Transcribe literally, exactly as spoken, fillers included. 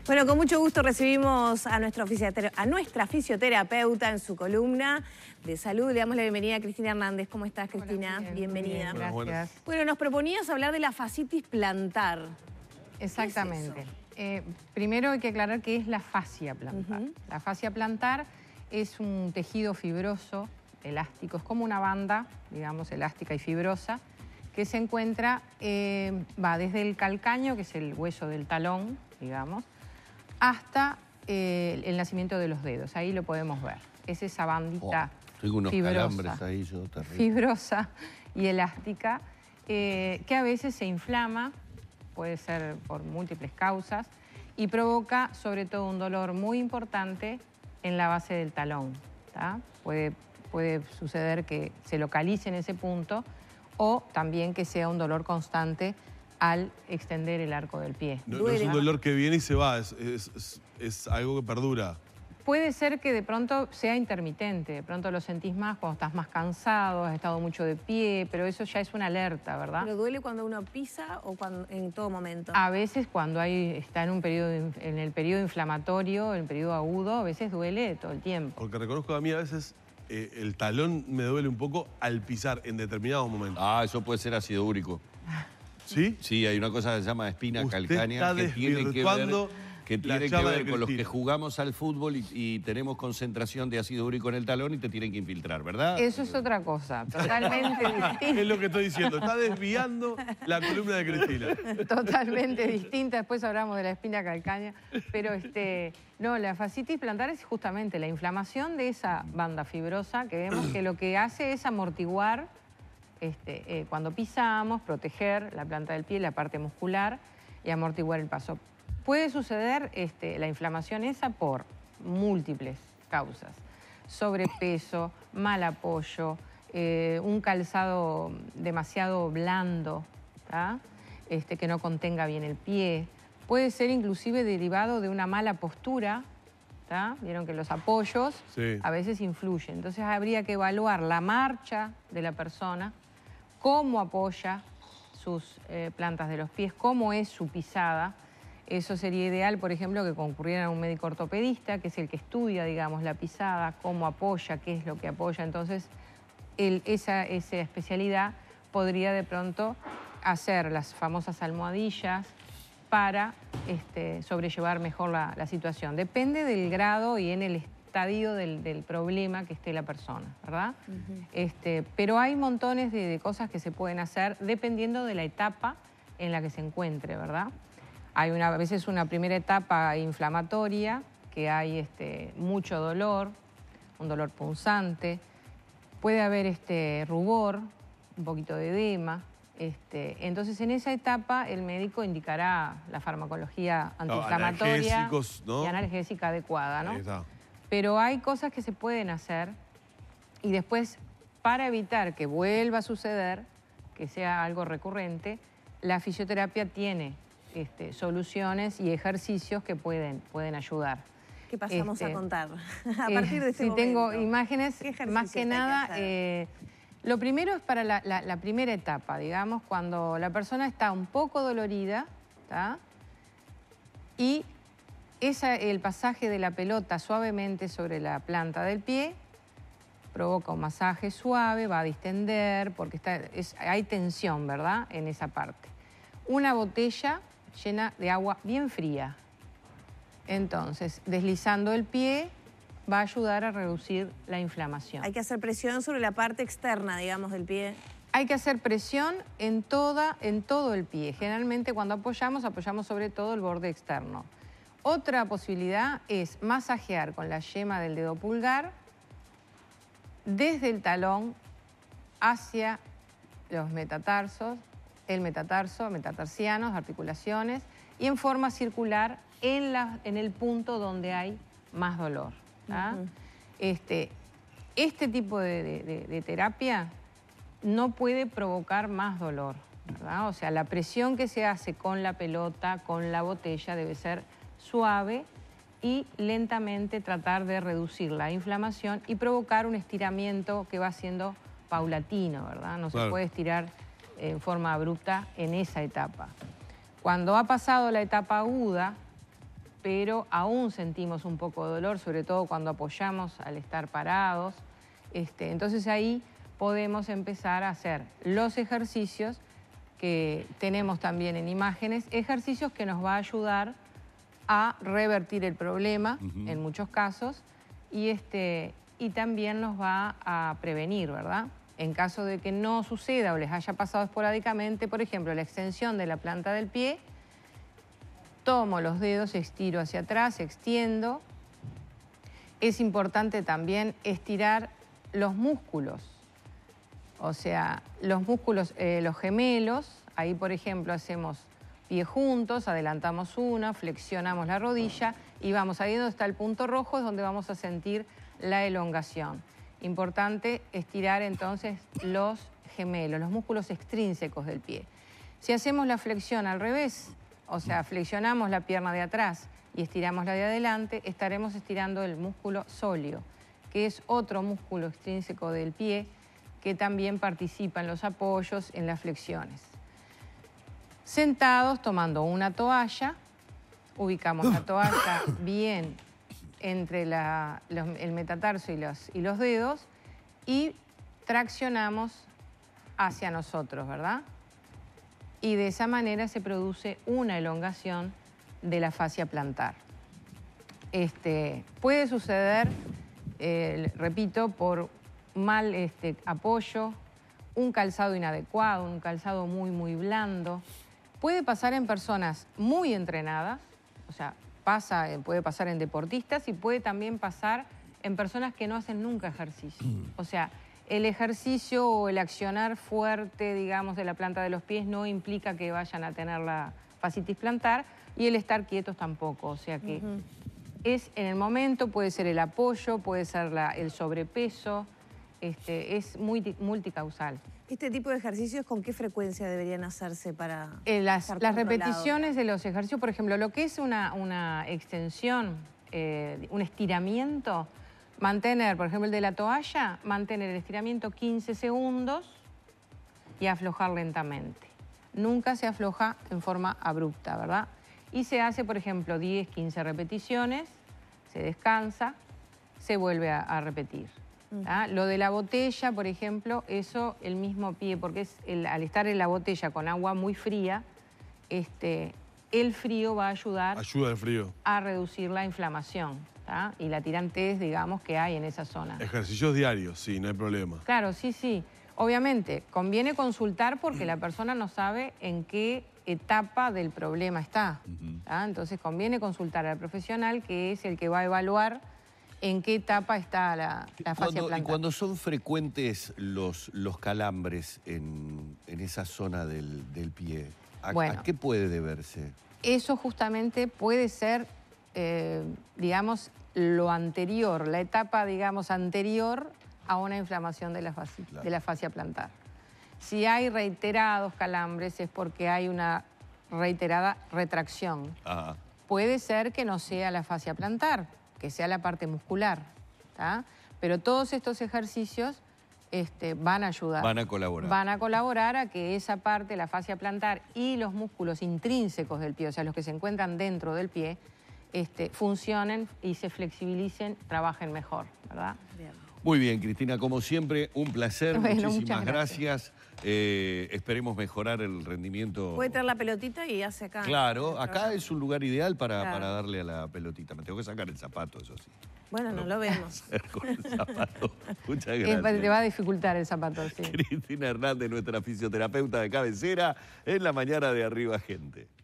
Bueno, con mucho gusto recibimos a nuestra, a nuestra fisioterapeuta en su columna de salud. Le damos la bienvenida a Cristina Hernández. ¿Cómo estás, Cristina? Hola, bien, bienvenida. Bien, gracias. Bueno, nos proponías hablar de la fascitis plantar. Exactamente. ¿Qué es eso? Eh, primero hay que aclarar qué es la fascia plantar. Uh-huh. La fascia plantar es un tejido fibroso, elástico, es como una banda, digamos, elástica y fibrosa, que se encuentra, eh, va desde el calcaño, que es el hueso del talón, digamos, hasta eh, el nacimiento de los dedos. Ahí lo podemos ver. Es esa bandita oh, tengo unos fibrosa, calambres ahí, yo terrible. fibrosa y elástica, eh, que a veces se inflama, puede ser por múltiples causas, y provoca sobre todo un dolor muy importante en la base del talón. ¿tá? Puede, puede suceder que se localice en ese punto o también que sea un dolor constante al extender el arco del pie. No, no es un dolor que viene y se va, es, es, es, es algo que perdura. Puede ser que de pronto sea intermitente, de pronto lo sentís más cuando estás más cansado, has estado mucho de pie, pero eso ya es una alerta, ¿verdad? ¿Pero duele cuando uno pisa o cuando, en todo momento? A veces cuando hay, está en, un periodo, en el periodo inflamatorio, en el periodo agudo, a veces duele todo el tiempo. Porque reconozco a mí a veces eh, el talón me duele un poco al pisar en determinados momentos. Ah, eso puede ser ácido úrico. ¿Sí? Sí, hay una cosa que se llama espina Usted calcánea está que tiene que ver, que la tiene que charla ver de con los que Cristina. jugamos al fútbol y, y tenemos concentración de ácido úrico en el talón y te tienen que infiltrar, ¿verdad? Eso es otra cosa, totalmente distinta. Es lo que estoy diciendo, está desviando la columna de Cristina. Totalmente distinta, después hablamos de la espina calcánea, pero este, no, la fascitis plantar es justamente la inflamación de esa banda fibrosa que vemos que lo que hace es amortiguar este, eh, cuando pisamos, proteger la planta del pie, la parte muscular y amortiguar el paso. Puede suceder este, la inflamación esa por múltiples causas. Sobrepeso, mal apoyo, eh, un calzado demasiado blando, ¿tá? este, que no contenga bien el pie. Puede ser inclusive derivado de una mala postura. ¿tá? Vieron que los apoyos Sí. a veces influyen. Entonces habría que evaluar la marcha de la persona, cómo apoya sus eh, plantas de los pies, cómo es su pisada. Eso sería ideal, por ejemplo, que concurrieran a un médico ortopedista, que es el que estudia, digamos, la pisada, cómo apoya, qué es lo que apoya. Entonces, el, esa, esa especialidad podría de pronto hacer las famosas almohadillas para este, sobrellevar mejor la, la situación. Depende del grado y en el estadio del, del problema que esté la persona, ¿verdad? Uh-huh. este, pero hay montones de, de cosas que se pueden hacer dependiendo de la etapa en la que se encuentre, ¿verdad? Hay una, a veces una primera etapa inflamatoria, que hay este, mucho dolor, un dolor punzante. Puede haber este, rubor, un poquito de edema. Este, entonces, en esa etapa, el médico indicará la farmacología antiinflamatoria no, ¿no? y analgésica adecuada, ¿no? Ahí está. Pero hay cosas que se pueden hacer y después, para evitar que vuelva a suceder, que sea algo recurrente, la fisioterapia tiene Este, soluciones y ejercicios que pueden, pueden ayudar. ¿Qué pasamos este, a contar a partir de este Si momento? tengo imágenes, más que hay nada, que eh, lo primero es para la, la, la primera etapa, digamos, cuando la persona está un poco dolorida, ¿tá? y esa, el pasaje de la pelota suavemente sobre la planta del pie provoca un masaje suave, va a distender, porque está, es, hay tensión, ¿verdad?, en esa parte. Una botella llena de agua bien fría. Entonces, deslizando el pie va a ayudar a reducir la inflamación. Hay que hacer presión sobre la parte externa, digamos, del pie. Hay que hacer presión en, toda, en todo el pie. Generalmente cuando apoyamos, apoyamos sobre todo el borde externo. Otra posibilidad es masajear con la yema del dedo pulgar desde el talón hacia los metatarsos, el metatarso, metatarsianos, articulaciones, y en forma circular en, la, en el punto donde hay más dolor. Uh-huh. este, este tipo de, de, de terapia no puede provocar más dolor, ¿verdad? O sea, la presión que se hace con la pelota, con la botella, debe ser suave y lentamente tratar de reducir la inflamación y provocar un estiramiento que va siendo paulatino, ¿verdad? No Claro. se puede estirar en forma abrupta en esa etapa. Cuando ha pasado la etapa aguda, pero aún sentimos un poco de dolor, sobre todo cuando apoyamos al estar parados. Este, entonces ahí podemos empezar a hacer los ejercicios que tenemos también en imágenes, ejercicios que nos va a ayudar a revertir el problema uh-huh. en muchos casos y, este, y también nos va a prevenir, ¿verdad? En caso de que no suceda o les haya pasado esporádicamente, por ejemplo, la extensión de la planta del pie, tomo los dedos, estiro hacia atrás, extiendo. Es importante también estirar los músculos, o sea, los músculos, eh, los gemelos. Ahí, por ejemplo, hacemos pie juntos, adelantamos una, flexionamos la rodilla y vamos, ahí donde está el punto rojo es donde vamos a sentir la elongación. Importante estirar entonces los gemelos, los músculos extrínsecos del pie. Si hacemos la flexión al revés, o sea, flexionamos la pierna de atrás y estiramos la de adelante, estaremos estirando el músculo sóleo, que es otro músculo extrínseco del pie que también participa en los apoyos, en las flexiones. Sentados, tomando una toalla, ubicamos la toalla bien entre la, los, el metatarso y los, y los dedos y traccionamos hacia nosotros, ¿verdad? Y de esa manera se produce una elongación de la fascia plantar. Este, puede suceder, eh, repito, por mal este, apoyo, un calzado inadecuado, un calzado muy, muy blando. Puede pasar en personas muy entrenadas, o sea, pasa, puede pasar en deportistas y puede también pasar en personas que no hacen nunca ejercicio. O sea, el ejercicio o el accionar fuerte, digamos, de la planta de los pies no implica que vayan a tener la fascitis plantar y el estar quietos tampoco. O sea que uh-huh. es en el momento, puede ser el apoyo, puede ser la, el sobrepeso, este, es muy multicausal. ¿Este tipo de ejercicios con qué frecuencia deberían hacerse para eh, Las, las repeticiones de los ejercicios, por ejemplo, lo que es una, una extensión, eh, un estiramiento, mantener, por ejemplo, el de la toalla, mantener el estiramiento quince segundos y aflojar lentamente. Nunca se afloja en forma abrupta, ¿verdad? Y se hace, por ejemplo, diez, quince repeticiones, se descansa, se vuelve a, a repetir. ¿Ah? Lo de la botella, por ejemplo, eso el mismo pie, porque es el, al estar en la botella con agua muy fría, este, el frío va a ayudar Ayuda el frío. a reducir la inflamación, ¿tá? Y la tirantez, digamos, que hay en esa zona. Ejercicios diarios, sí, no hay problema. Claro, sí, sí. Obviamente, conviene consultar porque la persona no sabe en qué etapa del problema está. ¿Tá? Entonces, conviene consultar al profesional, que es el que va a evaluar en qué etapa está la, la fascia plantar. Y cuando son frecuentes los, los calambres en, en esa zona del, del pie, ¿a, bueno, ¿a qué puede deberse? Eso justamente puede ser, eh, digamos, lo anterior, la etapa, digamos, anterior a una inflamación de la fascia, claro. de la fascia plantar. Si hay reiterados calambres es porque hay una reiterada retracción. Ajá. Puede ser que no sea la fascia plantar, que sea la parte muscular, ¿tá? Pero todos estos ejercicios este, van a ayudar. Van a colaborar. Van a colaborar a que esa parte, la fascia plantar y los músculos intrínsecos del pie, o sea, los que se encuentran dentro del pie, este, funcionen y se flexibilicen, trabajen mejor, ¿verdad? Bien. Muy bien, Cristina, como siempre, un placer, bueno, muchísimas gracias. gracias. Eh, esperemos mejorar el rendimiento. Puede traer la pelotita y hace acá. Claro, acá es un lugar ideal para, claro. para darle a la pelotita. Me tengo que sacar el zapato, eso sí. Bueno, no, no lo vemos. Con el zapato. Muchas gracias. Te va a dificultar el zapato, sí. Cristina Hernández, nuestra fisioterapeuta de cabecera, en la mañana de Arriba Gente.